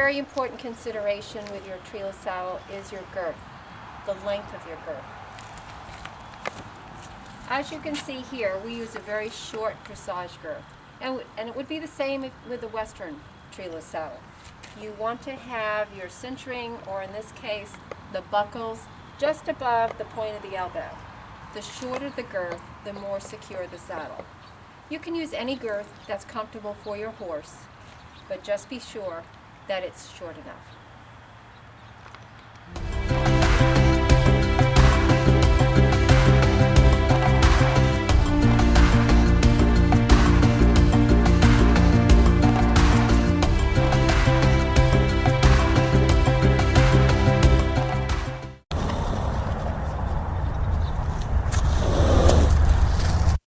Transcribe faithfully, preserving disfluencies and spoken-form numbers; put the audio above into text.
very important consideration with your treeless saddle is your girth, the length of your girth. As you can see here, we use a very short dressage girth, and, and it would be the same if, with the Western treeless saddle. You want to have your cinching, or in this case, the buckles, just above the point of the elbow. The shorter the girth, the more secure the saddle. You can use any girth that's comfortable for your horse, but just be sure that it's short enough.